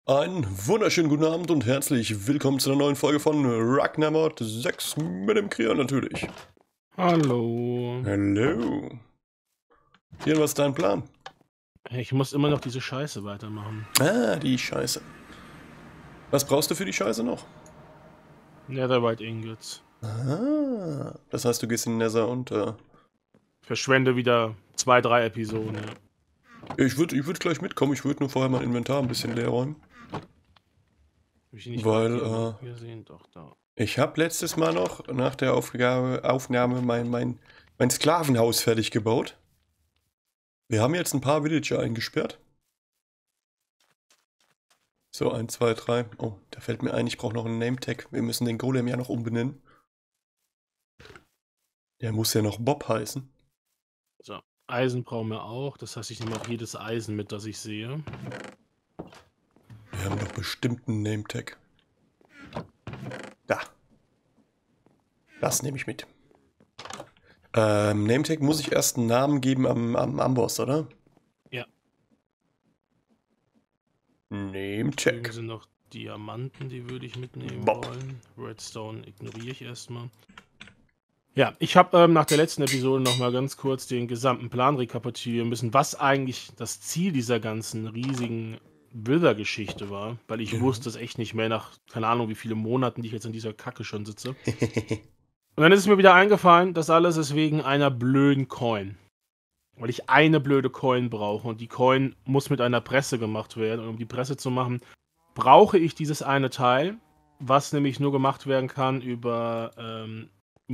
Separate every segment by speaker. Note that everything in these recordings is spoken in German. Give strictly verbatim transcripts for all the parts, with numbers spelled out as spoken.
Speaker 1: Einen wunderschönen guten Abend und herzlich willkommen zu einer neuen Folge von Ragnarmod sechs mit dem Krier natürlich.
Speaker 2: Hallo.
Speaker 1: Hallo. Hier, was ist dein Plan?
Speaker 2: Ich muss immer noch diese Scheiße weitermachen.
Speaker 1: Ah, die Scheiße. Was brauchst du für die Scheiße noch?
Speaker 2: Netherite Ingots.
Speaker 1: Ah, das heißt, du gehst in den Nether und äh,
Speaker 2: Verschwende wieder zwei, drei Episoden. Ja.
Speaker 1: ich würde ich würd gleich mitkommen. Ich würde nur vorher mein Inventar ein bisschen leer räumen.
Speaker 2: Hab ich nicht
Speaker 1: Weil,
Speaker 2: äh,
Speaker 1: äh,
Speaker 2: gesehen, doch da.
Speaker 1: ich habe letztes Mal noch nach der Aufgabe, Aufnahme mein, mein, mein Sklavenhaus fertig gebaut. Wir haben jetzt ein paar Villager eingesperrt. So, eins, zwei, drei. Oh, da fällt mir ein, ich brauche noch einen Nametag. Wir müssen den Golem ja noch umbenennen. Der muss ja noch Bob heißen.
Speaker 2: So, Eisen brauchen wir auch. Das heißt, ich nehme auch jedes Eisen mit, das ich sehe.
Speaker 1: Wir haben doch bestimmt einen Nametag. Da. Das nehme ich mit. Ähm, Nametag muss ich erst einen Namen geben am, am Amboss, oder?
Speaker 2: Ja.
Speaker 1: Nametag.
Speaker 2: Drüben sind noch Diamanten, die würde ich mitnehmen
Speaker 1: Bob.
Speaker 2: wollen. Redstone ignoriere ich erstmal. Ja, ich habe ähm, nach der letzten Episode nochmal ganz kurz den gesamten Plan rekapitulieren müssen, was eigentlich das Ziel dieser ganzen riesigen Wither-Geschichte war, weil ich
Speaker 1: Ja.
Speaker 2: wusste es echt nicht mehr nach, keine Ahnung, wie viele Monaten, die ich jetzt in dieser Kacke schon sitze. Und dann ist es mir wieder eingefallen, das alles ist wegen einer blöden Coin. Weil ich eine blöde Coin brauche und die Coin muss mit einer Presse gemacht werden. Und um die Presse zu machen, brauche ich dieses eine Teil, was nämlich nur gemacht werden kann über ähm,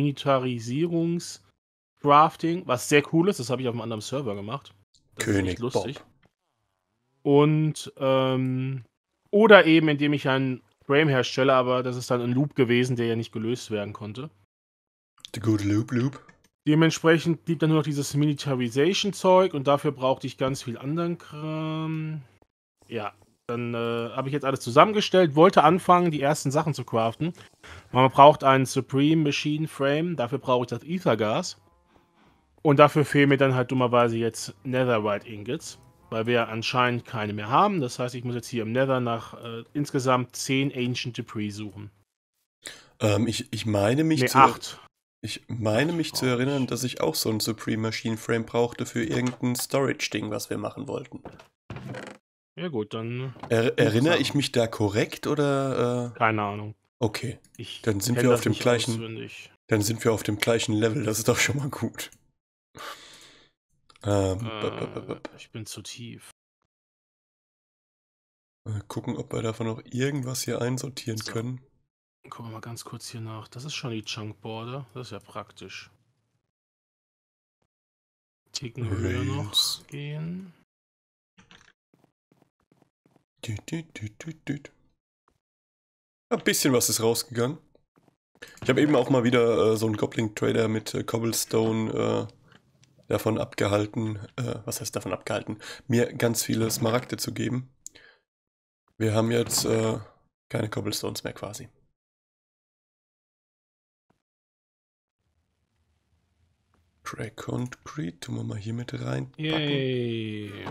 Speaker 2: Miniaturisierungs-Crafting, was sehr cool ist. Das habe ich auf einem anderen Server gemacht. Das ist
Speaker 1: König
Speaker 2: echt lustig.
Speaker 1: Bob.
Speaker 2: Und, ähm, oder eben, indem ich einen Frame herstelle, aber das ist dann ein Loop gewesen, der ja nicht gelöst werden konnte.
Speaker 1: The good Loop Loop.
Speaker 2: Dementsprechend blieb dann nur noch dieses Miniaturization-Zeug und dafür brauchte ich ganz viel anderen Kram. Ja, dann äh, habe ich jetzt alles zusammengestellt, wollte anfangen, die ersten Sachen zu craften. Man braucht einen Supreme Machine Frame, dafür brauche ich das Ethergas. Und dafür fehlen mir dann halt dummerweise jetzt Netherite Ingots, weil wir anscheinend keine mehr haben. Das heißt, ich muss jetzt hier im Nether nach äh, insgesamt zehn Ancient Debris suchen.
Speaker 1: Ähm, ich, ich meine mich
Speaker 2: Ne,
Speaker 1: zu...
Speaker 2: acht.
Speaker 1: Ich meine mich zu
Speaker 2: brauch
Speaker 1: erinnern,
Speaker 2: ich.
Speaker 1: dass ich auch so ein Supreme Machine Frame brauchte für irgendein Storage-Ding, was wir machen wollten.
Speaker 2: Ja gut, dann
Speaker 1: Er, erinnere
Speaker 2: Sachen.
Speaker 1: ich mich da korrekt oder? Äh,
Speaker 2: keine Ahnung.
Speaker 1: okay,
Speaker 2: Ich
Speaker 1: dann sind
Speaker 2: kenn
Speaker 1: wir auf
Speaker 2: das
Speaker 1: dem
Speaker 2: nicht
Speaker 1: gleichen.
Speaker 2: auswendig.
Speaker 1: Dann sind wir auf dem gleichen Level. Das ist doch schon mal gut. Ähm, bop, bop, bop,
Speaker 2: Äh,
Speaker 1: bop.
Speaker 2: ich bin zu tief.
Speaker 1: Mal gucken, ob wir davon noch irgendwas hier einsortieren
Speaker 2: So.
Speaker 1: können.
Speaker 2: Gucken wir mal ganz kurz hier nach. Das ist schon die Chunk Border. Das ist ja praktisch. Ticken höher noch
Speaker 1: Rails.
Speaker 2: gehen.
Speaker 1: Dü, dü, dü, dü, dü. Ein bisschen was ist rausgegangen. Ich habe eben auch mal wieder äh, so einen Goblin Trader mit äh, Cobblestone äh, davon abgehalten, äh, was heißt davon abgehalten, mir ganz viele Smaragde zu geben. Wir haben jetzt äh, keine Cobblestones mehr quasi. Grey Concrete, tun wir mal hier mit reinpacken.
Speaker 2: Yay.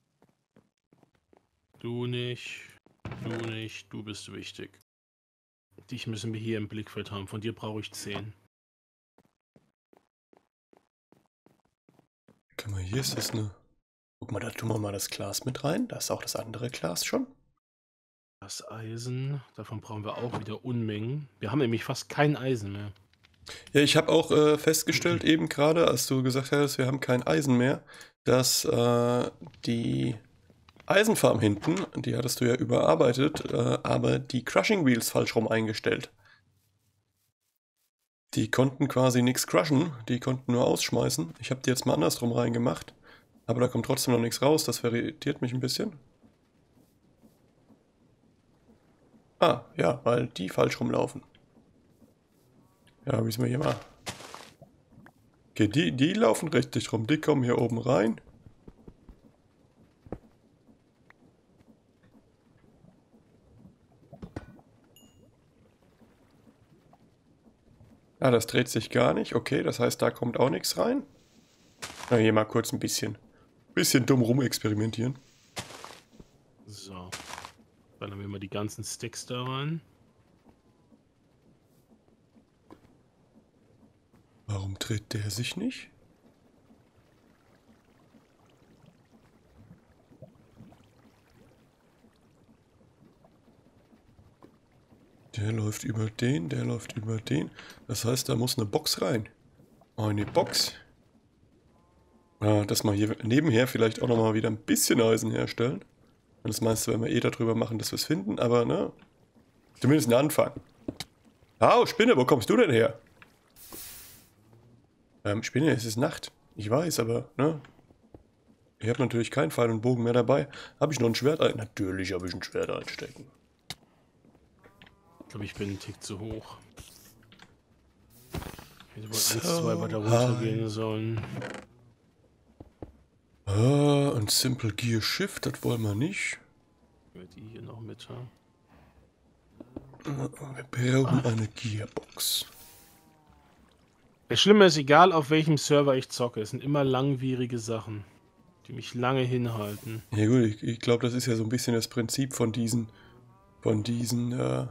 Speaker 2: Du nicht. Du nicht. Du bist wichtig. Dich müssen wir hier im Blickfeld haben. Von dir brauche ich zehn.
Speaker 1: Guck mal, hier ist das eine... Guck mal, da tun wir mal das Glas mit rein. Da ist auch das andere Glas schon.
Speaker 2: Das Eisen. Davon brauchen wir auch wieder Unmengen. Wir haben nämlich fast kein Eisen mehr.
Speaker 1: Ja, ich habe auch äh, festgestellt, eben gerade, als du gesagt hast, wir haben kein Eisen mehr, dass äh, die Eisenfarm hinten, die hattest du ja überarbeitet, äh, aber die Crushing Wheels falsch rum eingestellt. Die konnten quasi nichts crushen, die konnten nur ausschmeißen. Ich habe die jetzt mal andersrum reingemacht, aber da kommt trotzdem noch nichts raus, das irritiert mich ein bisschen. Ah, ja, weil die falsch rumlaufen. Ja, müssen wir hier mal. Okay, die, die laufen richtig rum. Die kommen hier oben rein. Ah, das dreht sich gar nicht. Okay, das heißt, da kommt auch nichts rein. Na, hier mal kurz ein bisschen. Bisschen dumm rumexperimentieren.
Speaker 2: So. Dann Ballern wir mal die ganzen Sticks da rein.
Speaker 1: Warum dreht der sich nicht? Der läuft über den, der läuft über den. Das heißt, da muss eine Box rein. Eine Box. Ah, dass wir hier nebenher vielleicht auch nochmal wieder ein bisschen Eisen herstellen. Und das meiste werden wir eh darüber machen, dass wir es finden, aber ne? Zumindest ein Anfang. Au, Spinne, wo kommst du denn her? Ähm, Spinne, es ist Nacht. Ich weiß, aber, ne? Ich habe natürlich keinen Pfeil und Bogen mehr dabei. Habe ich noch ein Schwert ein? Natürlich habe ich ein Schwert einstecken.
Speaker 2: Ich glaube, ich bin einen Tick zu hoch. Ich hätte wohl
Speaker 1: So,
Speaker 2: eins, zwei weiter runtergehen sollen.
Speaker 1: Ah, und Simple Gear Shift, das wollen wir nicht.
Speaker 2: Die hier noch mit haben.
Speaker 1: Wir brauchen eine Gearbox.
Speaker 2: Das Schlimme ist, egal auf welchem Server ich zocke, es sind immer langwierige Sachen, die mich lange hinhalten.
Speaker 1: Ja gut, ich, ich glaube, das ist ja so ein bisschen das Prinzip von diesen, von diesen, äh,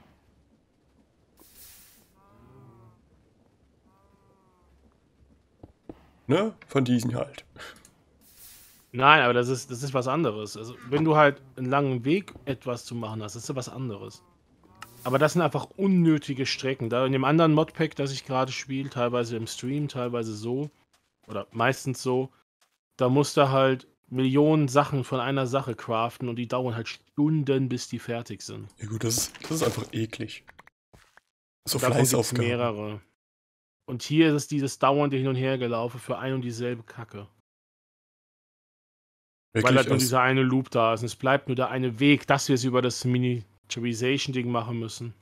Speaker 1: ne, von diesen halt.
Speaker 2: Nein, aber das ist, das ist was anderes. Also, wenn du halt einen langen Weg etwas zu machen hast, das ist was anderes. Aber das sind einfach unnötige Strecken. Da in dem anderen Modpack, das ich gerade spiele, teilweise im Stream, teilweise so, oder meistens so, da musst du halt Millionen Sachen von einer Sache craften und die dauern halt Stunden, bis die fertig sind.
Speaker 1: Ja gut, das ist, das ist einfach eklig. So
Speaker 2: Davon gibt's
Speaker 1: Fleißaufgaben.
Speaker 2: mehrere. Und hier ist es dieses dauernde Hin- und Hergelaufe für ein und dieselbe Kacke. Weil
Speaker 1: Wirklich
Speaker 2: halt nur
Speaker 1: aus,
Speaker 2: dieser eine Loop da ist. Und es bleibt nur der eine Weg, dass wir es über das Miniaturization-Ding machen müssen.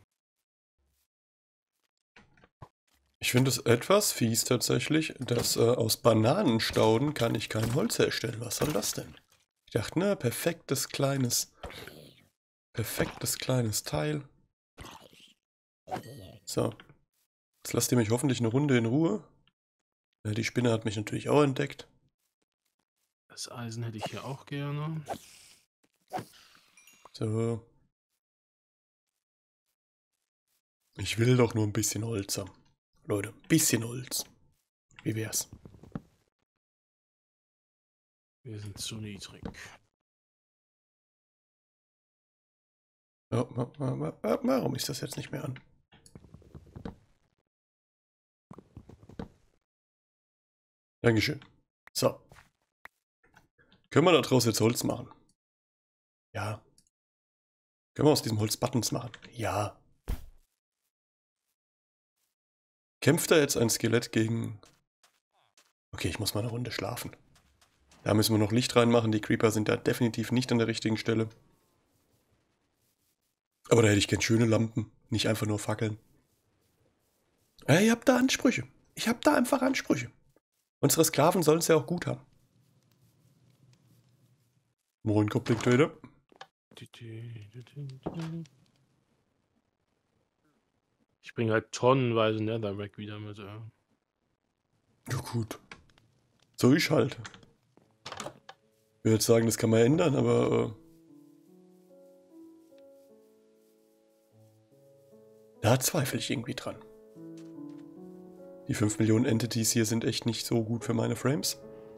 Speaker 1: ich finde es etwas fies tatsächlich, dass äh, aus Bananenstauden kann ich kein Holz herstellen. Was soll das denn? Ich dachte, na, perfektes kleines, perfektes kleines Teil. So. Jetzt lasst ihr mich hoffentlich eine Runde in Ruhe. Ja, die Spinne hat mich natürlich auch entdeckt.
Speaker 2: Das Eisen hätte ich hier auch gerne.
Speaker 1: So. Ich will doch nur ein bisschen Holz haben. Leute, ein bisschen Holz. Wie wär's?
Speaker 2: Wir sind zu niedrig.
Speaker 1: Ja, wa- wa- wa- wa- warum ist das jetzt nicht mehr an? Dankeschön. So. Können wir daraus jetzt Holz machen? Ja. Können wir aus diesem Holz Buttons machen? Ja. Kämpft da jetzt ein Skelett gegen... Okay, ich muss mal eine Runde schlafen. Da müssen wir noch Licht reinmachen. Die Creeper sind da definitiv nicht an der richtigen Stelle. Aber da hätte ich gern schöne Lampen, nicht einfach nur Fackeln. Ja, ihr habt da Ansprüche. Ich hab da einfach Ansprüche. Unsere Sklaven sollen es ja auch gut haben. Moin, Goblin Trader.
Speaker 2: Ich bringe halt tonnenweise Netherrack wieder mit. Ja.
Speaker 1: Ja gut. So ist halt. Ich würde jetzt sagen, das kann man ändern, aber... Äh, da zweifle ich irgendwie dran. Die fünf Millionen Entities hier sind echt nicht so gut für meine Frames.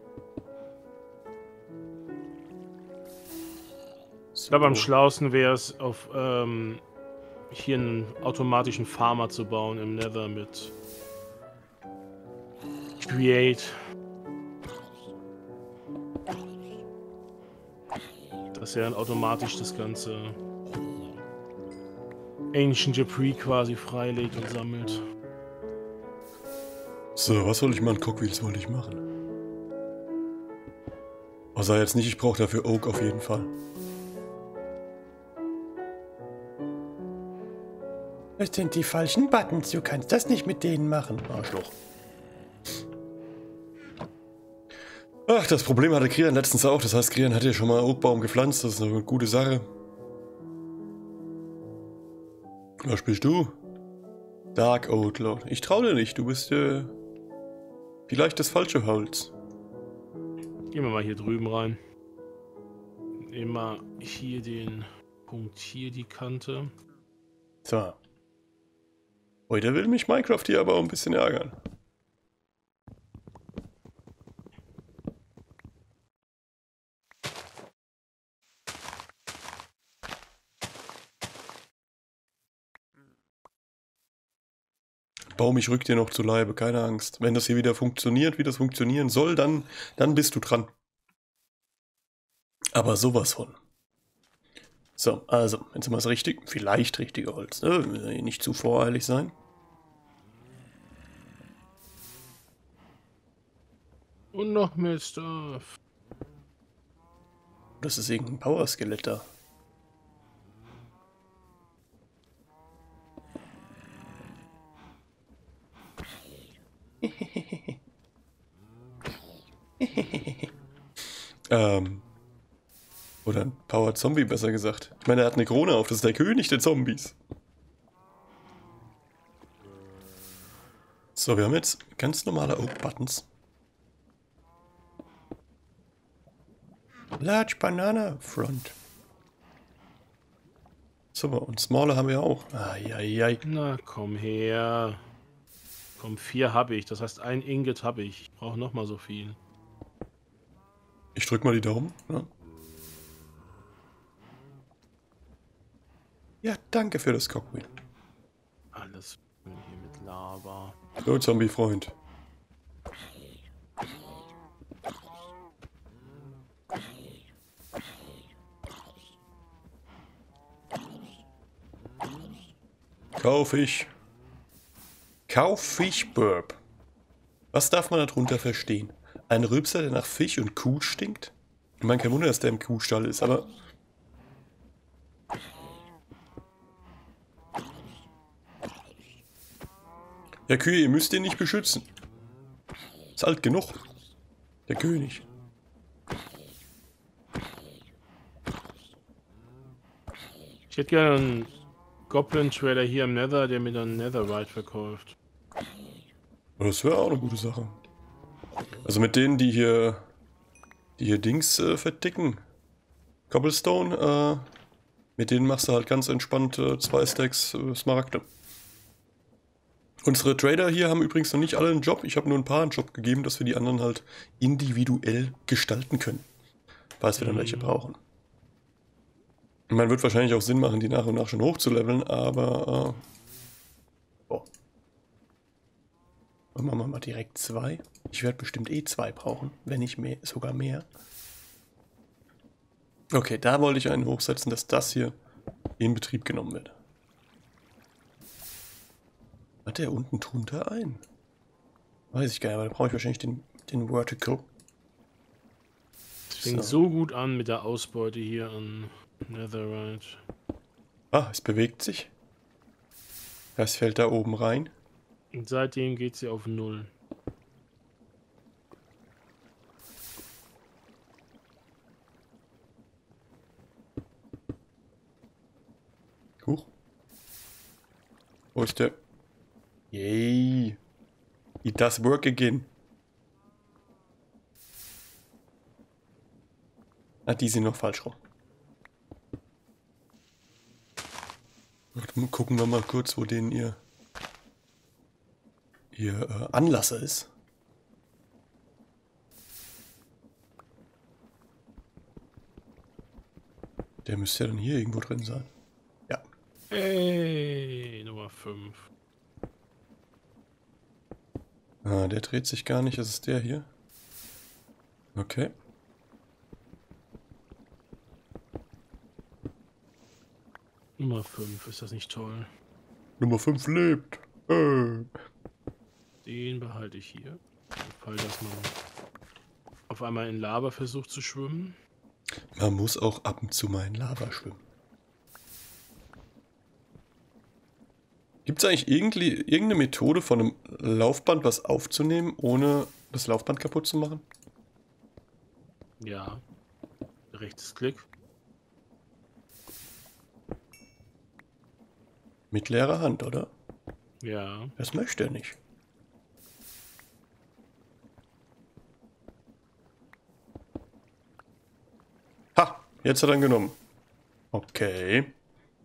Speaker 2: Ich glaube, am schlausten wäre es, auf ähm, hier einen automatischen Farmer zu bauen im Nether mit Create. Dass er dann automatisch das ganze Ancient Debris quasi freilegt und sammelt.
Speaker 1: So, was soll ich machen? Cogwheels wollte ich machen. Außer jetzt nicht, ich brauche dafür Oak auf jeden Fall. Das sind die falschen Buttons, du kannst das nicht mit denen machen. Arschloch. Ach, das Problem hatte Krian letztens auch. Das heißt, Krian hat ja schon mal Oakbaum gepflanzt. Das ist eine gute Sache. Was bist du? Dark Outlaw. Ich trau dir nicht. Du bist äh, vielleicht das falsche Holz.
Speaker 2: Gehen wir mal hier drüben rein. Nehmen wir hier den Punkt hier die Kante.
Speaker 1: So. Heute will mich Minecraft hier aber auch ein bisschen ärgern. Baum, ich rück dir noch zu Leibe, keine Angst. Wenn das hier wieder funktioniert, wie das funktionieren soll, dann, dann bist du dran. Aber sowas von. So, also, jetzt haben wir das richtig, vielleicht richtige Holz, ne? Nicht zu voreilig sein.
Speaker 2: Und noch mehr Stuff.
Speaker 1: Das ist irgendein Power-Skelett da. ähm. Oder ein Power-Zombie, besser gesagt. Ich meine, er hat eine Krone auf, das ist der König der Zombies. So, wir haben jetzt ganz normale Oak-Buttons. Large Banana Front. So, und Smaller haben wir auch. Eieiei.
Speaker 2: Na, komm her. Komm, vier habe ich. Das heißt, ein Ingot habe ich. Ich brauche nochmal so viel.
Speaker 1: Ich drück mal die Daumen. Ja. Ja, danke für das Cockwheel.
Speaker 2: Alles hier mit Lava.
Speaker 1: So, Zombie-Freund. Kauffisch. Kauffisch-Burp. Was darf man darunter verstehen? Ein Rülpser, der nach Fisch und Kuh stinkt? Ich meine, kein Wunder, dass der im Kuhstall ist, aber... Ja, Kühe, ihr müsst den nicht beschützen. Ist alt genug. Der König.
Speaker 2: Ich hätte gerne einen Goblin-Trader hier im Nether, der mir dann Netherite verkauft.
Speaker 1: Das wäre auch eine gute Sache. Also mit denen, die hier... Die hier Dings äh, verdicken. Cobblestone, äh... mit denen machst du halt ganz entspannt äh, zwei Stacks äh, Smaragde. Unsere Trader hier haben übrigens noch nicht alle einen Job. Ich habe nur ein paar einen Job gegeben, dass wir die anderen halt individuell gestalten können. Falls wir dann welche brauchen. Man wird wahrscheinlich auch Sinn machen, die nach und nach schon hochzuleveln, aber... Äh, boah. Dann machen wir mal direkt zwei. Ich werde bestimmt eh zwei brauchen, wenn nicht mehr, sogar mehr. Okay, da wollte ich einen hochsetzen, dass das hier in Betrieb genommen wird. Hat der unten drunter ein? Weiß ich gar nicht, aber da brauche ich wahrscheinlich den, den Vertical.
Speaker 2: Es fängt so. so gut an mit der Ausbeute hier an Netherite.
Speaker 1: Ah, es bewegt sich. Das fällt da oben rein.
Speaker 2: Und seitdem geht sie auf null.
Speaker 1: Huch. Wo ist der? Yay. It does work again. Ah, die sind noch falsch rum. Gucken wir mal kurz, wo denen ihr, ihr äh, Anlasser ist. Der müsste ja dann hier irgendwo drin sein. Ja.
Speaker 2: Hey, Nummer fünf.
Speaker 1: Ah, der dreht sich gar nicht. Das ist der hier. Okay.
Speaker 2: Nummer fünf, ist das nicht toll?
Speaker 1: Nummer fünf lebt. Äh.
Speaker 2: Den behalte ich hier. Fall, dass man auf einmal in Lava versucht zu schwimmen.
Speaker 1: Man muss auch ab und zu mal in Lava schwimmen. Gibt es eigentlich irgendwie, irgendeine Methode von einem Laufband was aufzunehmen, ohne das Laufband kaputt zu machen?
Speaker 2: Ja. Rechtes Klick.
Speaker 1: Mit leerer Hand, oder?
Speaker 2: Ja.
Speaker 1: Das möchte er nicht. Ha! Jetzt hat er ihn genommen. Okay.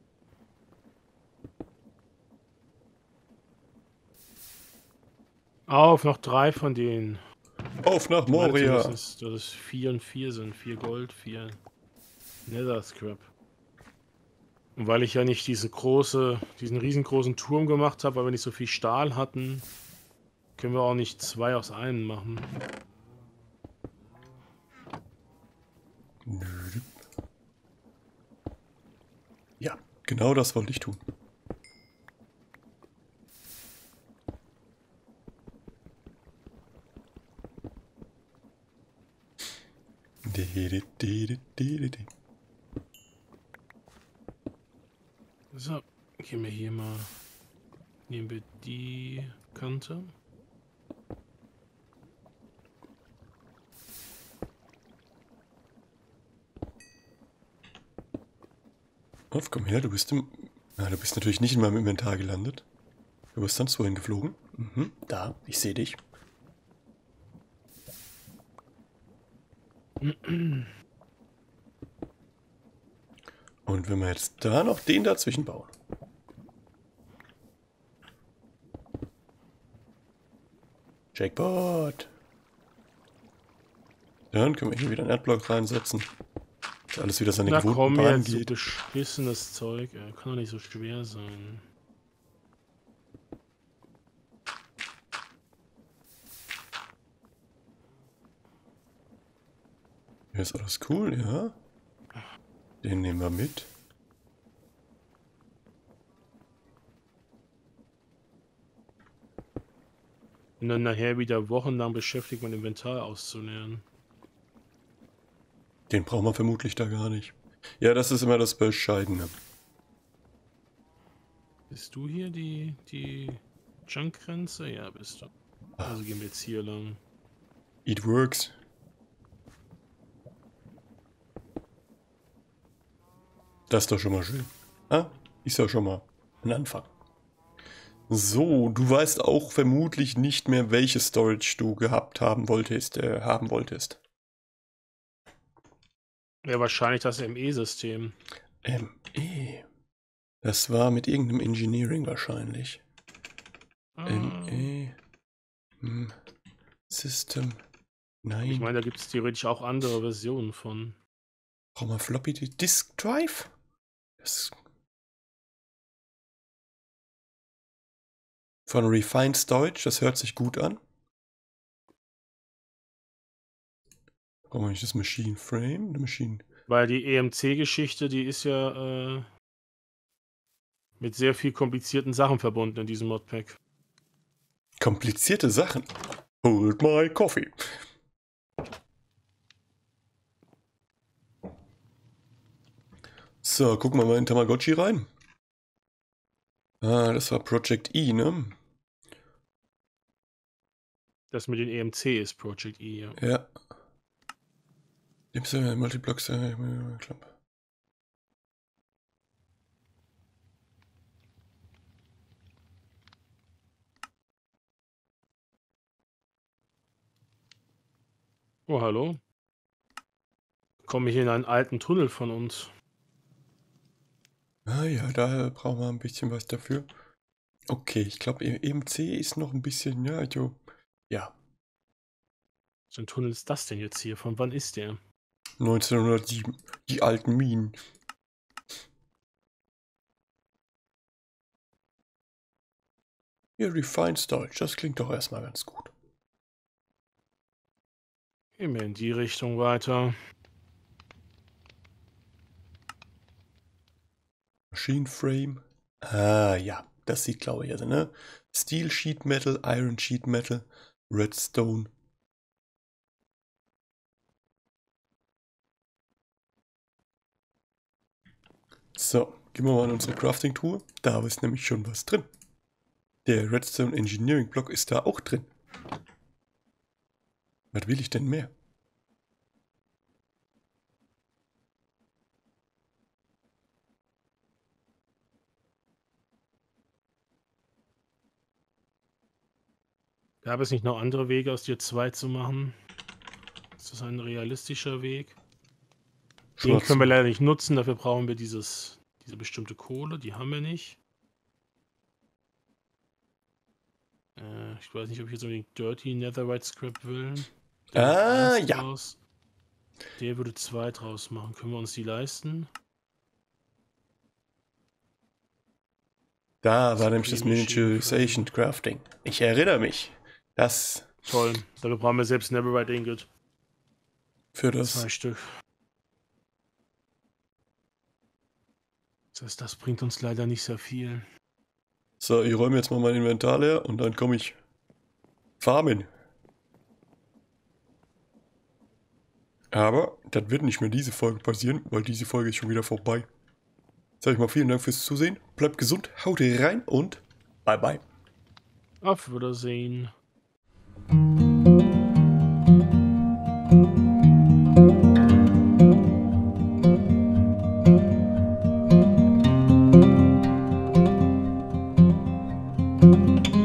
Speaker 2: Auf, noch drei von denen.
Speaker 1: Auf nach
Speaker 2: Ich meine
Speaker 1: Moria.
Speaker 2: zumindest, dass es vier und vier sind. Vier Gold, vier Nether Scrap. Und weil ich ja nicht diese große, diesen riesengroßen Turm gemacht habe, weil wir nicht so viel Stahl hatten, können wir auch nicht zwei aus einem machen.
Speaker 1: Nö. Ja, genau das wollte ich tun.
Speaker 2: So, gehen wir hier mal. Nehmen wir die Kante.
Speaker 1: Auf, komm her, du bist im... Na, du bist natürlich nicht in meinem Inventar gelandet. Du bist sonst wohin geflogen. Mhm, da, ich sehe dich. Und wenn wir jetzt da noch den dazwischen bauen. Jackpot. Dann können wir hier wieder einen Erdblock reinsetzen. Dass alles wieder seine
Speaker 2: Na
Speaker 1: gewohnten
Speaker 2: komm
Speaker 1: Bahnen
Speaker 2: jetzt, so
Speaker 1: geht.
Speaker 2: beschissenes Zeug. Ey. Kann doch nicht so schwer sein.
Speaker 1: Hier ist alles cool, ja. Den nehmen wir mit.
Speaker 2: Und dann nachher wieder wochenlang beschäftigt, mein Inventar auszuleeren.
Speaker 1: Den brauchen wir vermutlich da gar nicht. Ja, das ist immer das Bescheidene.
Speaker 2: Bist du hier die, die Junk-Grenze? Ja, bist du. Also gehen wir jetzt hier lang.
Speaker 1: It works. Das ist doch schon mal schön. Ah, ist ja schon mal ein Anfang. So, du weißt auch vermutlich nicht mehr, welche Storage du gehabt haben wolltest, äh, haben wolltest.
Speaker 2: Ja, wahrscheinlich das M E-System.
Speaker 1: M E. Das war mit irgendeinem Engineering wahrscheinlich.
Speaker 2: Ah,
Speaker 1: M E. Hm. System. Nein.
Speaker 2: ich meine, da gibt es theoretisch auch andere Versionen von.
Speaker 1: Brauchen wir Floppy Disk Drive? Das von Refined Storage, das hört sich gut an. Brauchen wir nicht das Machine Frame? Die Machine.
Speaker 2: Weil die E M C-Geschichte, die ist ja äh, mit sehr viel komplizierten Sachen verbunden in diesem Modpack.
Speaker 1: Komplizierte Sachen. Hold my coffee. So, gucken wir mal in Tamagotchi rein. Ah, das war Project E, ne?
Speaker 2: Das mit den E M C ist Project E, ja.
Speaker 1: Ja. Gibt's ja Multiblocks, äh, Klappe.
Speaker 2: Oh, hallo. Komme ich in einen alten Tunnel von uns.
Speaker 1: Ah ja, da brauchen wir ein bisschen was dafür. Okay, ich glaube, E M C ist noch ein bisschen, ja, jo. Ja.
Speaker 2: Was für ein Tunnel ist das denn jetzt hier? Von wann ist der?
Speaker 1: neunzehnhundertsieben. Die alten Minen. Ja, Refined Storage, das klingt doch erstmal ganz gut.
Speaker 2: Gehen wir in die Richtung weiter.
Speaker 1: Machine Frame. Ah, ja, das sieht, glaube ich, also, ne? Steel Sheet Metal, Iron Sheet Metal, Redstone. So, gehen wir mal in unsere Crafting-Tour. Da ist nämlich schon was drin. Der Redstone Engineering Block ist da auch drin. Was will ich denn mehr?
Speaker 2: Gab es nicht noch andere Wege, aus dir zwei zu machen? Ist das ein realistischer Weg? Den können wir leider nicht nutzen, dafür brauchen wir dieses, diese bestimmte Kohle, die haben wir nicht. Äh, ich weiß nicht, ob ich jetzt unbedingt Dirty Netherite Scrap will.
Speaker 1: Der ah, ja.
Speaker 2: Draus. Der würde zwei draus machen. Können wir uns die leisten?
Speaker 1: Da war nämlich das Miniaturization Crafting. Ich erinnere mich. Das.
Speaker 2: Toll. Dafür brauchen wir selbst Netherite Ingot.
Speaker 1: Für das.
Speaker 2: Zwei Stück. Das heißt, das bringt uns leider nicht sehr viel.
Speaker 1: So, ich räume jetzt mal mein Inventar leer und dann komme ich farmen. Aber das wird nicht mehr diese Folge passieren, weil diese Folge ist schon wieder vorbei. Sag ich mal vielen Dank fürs Zusehen. Bleibt gesund, haut rein und bye bye.
Speaker 2: Auf Wiedersehen. Thank you.